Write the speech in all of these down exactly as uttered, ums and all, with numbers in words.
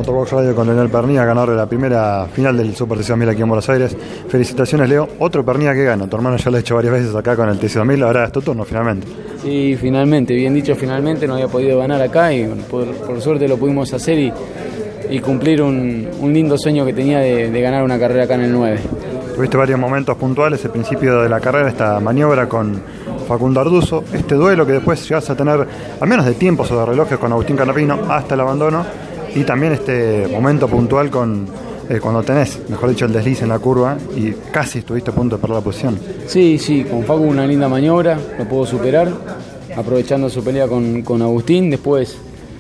Motorbox Radio con Leonel Pernía, ganador de la primera final del Super T C dos mil aquí en Buenos Aires. Felicitaciones, Leo. Otro Pernía que gana. Tu hermano ya lo ha hecho varias veces acá con el T C dos mil, ahora es tu turno finalmente. Sí, finalmente, bien dicho, finalmente no había podido ganar acá y por, por suerte lo pudimos hacer y, y cumplir un, un lindo sueño que tenía de, de ganar una carrera acá en el nueve. Tuviste varios momentos puntuales, el principio de la carrera, esta maniobra con Facundo Arduzo, este duelo que después llegas a tener al menos de tiempos o de relojes con Agustín Canapino hasta el abandono, y también este momento puntual con eh, cuando tenés, mejor dicho, el desliz en la curva y casi estuviste a punto de perder la posición. Sí, sí, con Facu una linda maniobra, lo pudo superar, aprovechando su pelea con, con Agustín. Después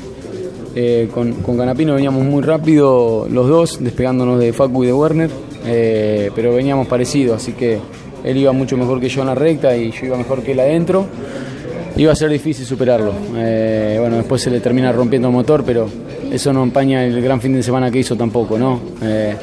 eh, con, con Canapino veníamos muy rápido los dos, despegándonos de Facu y de Werner, eh, pero veníamos parecidos, así que él iba mucho mejor que yo en la recta y yo iba mejor que él adentro. Iba a ser difícil superarlo. Eh, bueno, después se le termina rompiendo el motor, pero eso no empaña el gran fin de semana que hizo tampoco, ¿no? Eh,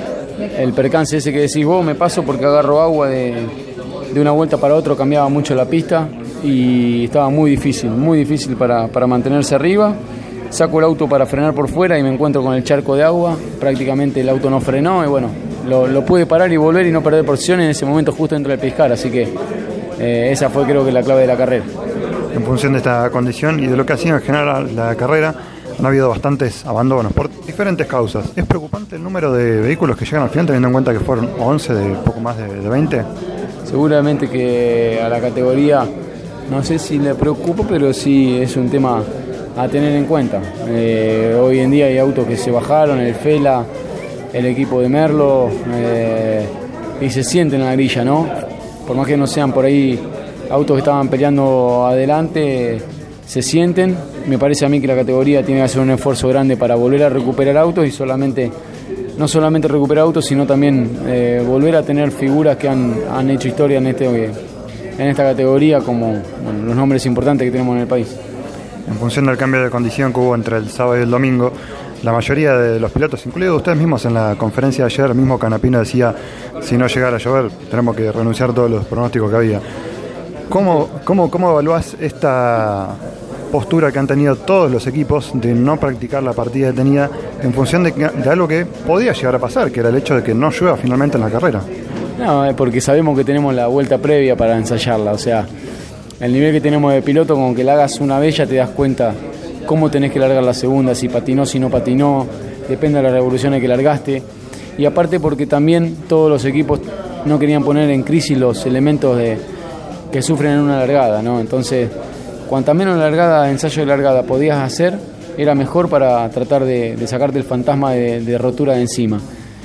el percance ese que decís vos, me paso porque agarro agua de, de una vuelta para otra, cambiaba mucho la pista y estaba muy difícil, muy difícil para, para mantenerse arriba. Saco el auto para frenar por fuera y me encuentro con el charco de agua. Prácticamente el auto no frenó y bueno, lo, lo pude parar y volver y no perder posición en ese momento justo dentro del Pescar, así que eh, esa fue creo que la clave de la carrera. En función de esta condición y de lo que ha sido en general la carrera, han habido bastantes abandonos por diferentes causas. ¿Es preocupante el número de vehículos que llegan al final, teniendo en cuenta que fueron once de poco más de, de veinte? Seguramente que a la categoría, no sé si le preocupa, pero sí es un tema a tener en cuenta. Eh, hoy en día hay autos que se bajaron, el Fela, el equipo de Merlo, eh, y se sienten en la grilla, ¿no? Por más que no sean por ahí autos que estaban peleando adelante, se sienten. Me parece a mí que la categoría tiene que hacer un esfuerzo grande para volver a recuperar autos y solamente, no solamente recuperar autos, sino también eh, volver a tener figuras que han, han hecho historia en, este, en esta categoría, como bueno, los nombres importantes que tenemos en el país. En función del cambio de condición que hubo entre el sábado y el domingo, la mayoría de los pilotos, incluidos ustedes mismos en la conferencia de ayer, mismo Canapino decía, si no llegara a llover, tenemos que renunciar a todos los pronósticos que había. ¿Cómo, cómo, cómo evaluás esta postura que han tenido todos los equipos de no practicar la partida detenida en función de, de algo que podía llegar a pasar, que era el hecho de que no llueva finalmente en la carrera? No, es porque sabemos que tenemos la vuelta previa para ensayarla, o sea, el nivel que tenemos de piloto, con que la hagas una vez ya te das cuenta cómo tenés que largar la segunda, si patinó, si no patinó, depende de las revoluciones que largaste. Y aparte porque también todos los equipos no querían poner en crisis los elementos de, que sufren en una largada, ¿no? Entonces, cuanta menos largada, ensayo de largada podías hacer, era mejor para tratar de, de sacarte el fantasma de, de rotura de encima.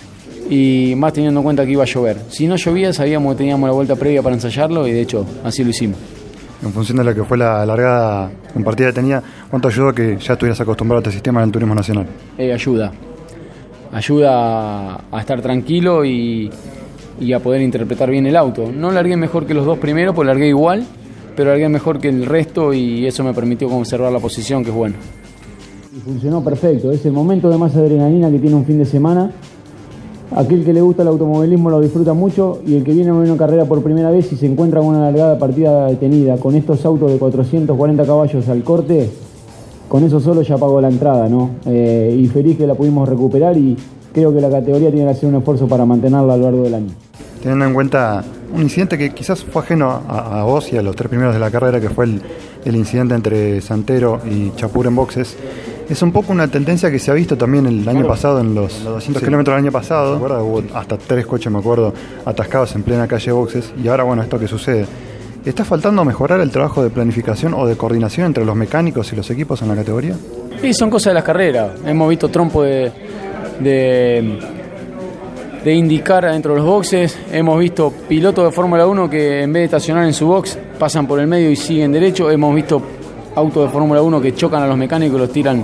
Y más teniendo en cuenta que iba a llover. Si no llovía, sabíamos que teníamos la vuelta previa para ensayarlo y de hecho así lo hicimos. En función de lo que fue la largada en partida detenida, ¿cuánto ayudó que ya estuvieras acostumbrado a este sistema del turismo nacional? Eh, ayuda. Ayuda a, a estar tranquilo y, y a poder interpretar bien el auto. No largué mejor que los dos primeros, pues largué igual, pero largué mejor que el resto y eso me permitió conservar la posición, que es bueno. Y funcionó perfecto. Es el momento de más adrenalina que tiene un fin de semana. Aquel que le gusta el automovilismo lo disfruta mucho y el que viene a una carrera por primera vez y se encuentra con una largada partida detenida con estos autos de cuatrocientos cuarenta caballos al corte, con eso solo ya pagó la entrada, ¿no? Eh, y feliz que la pudimos recuperar y creo que la categoría tiene que hacer un esfuerzo para mantenerla a lo largo del año. Teniendo en cuenta un incidente que quizás fue ajeno a, a vos y a los tres primeros de la carrera, que fue el, el incidente entre Santero y Chapur en boxes, es un poco una tendencia que se ha visto también el año claro. pasado, en los, los doscientos sí. kilómetros del año pasado. ¿Se acuerda? Hubo hasta tres coches, me acuerdo, atascados en plena calle boxes, y ahora, bueno, esto que sucede. ¿Está faltando mejorar el trabajo de planificación o de coordinación entre los mecánicos y los equipos en la categoría? Sí, son cosas de las carreras. Hemos visto trompo de, de, de indicar adentro de los boxes. Hemos visto pilotos de Fórmula uno que en vez de estacionar en su box pasan por el medio y siguen derecho. Hemos visto autos de Fórmula uno que chocan a los mecánicos y los tiran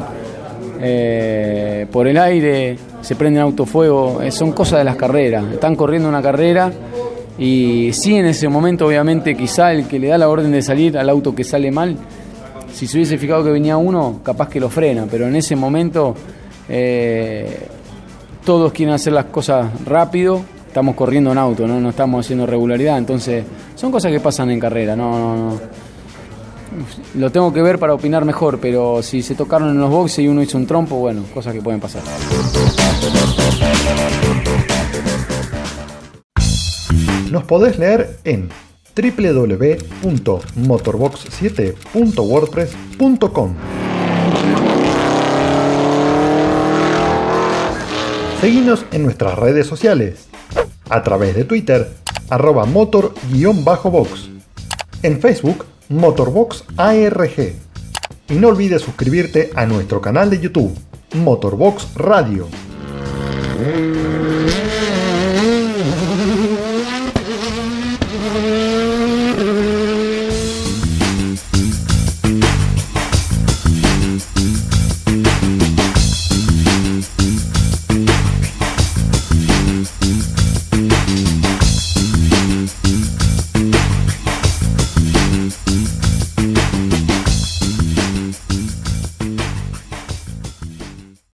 eh, por el aire, se prenden autofuego. Eh, son cosas de las carreras. Están corriendo una carrera y sí, en ese momento obviamente quizá el que le da la orden de salir al auto que sale mal, si se hubiese fijado que venía uno, capaz que lo frena, pero en ese momento eh, todos quieren hacer las cosas rápido. Estamos corriendo en auto, ¿no? No estamos haciendo regularidad, entonces son cosas que pasan en carrera, no, no, no. lo tengo que ver para opinar mejor, pero si se tocaron en los boxes y uno hizo un trompo, bueno, cosas que pueden pasar. Nos podés leer en doble u doble u doble u punto motorbox siete punto wordpress punto com. Seguinos en nuestras redes sociales, a través de Twitter, arroba motor-box, en Facebook, Motorbox A R G, y no olvides suscribirte a nuestro canal de YouTube, Motorbox Radio.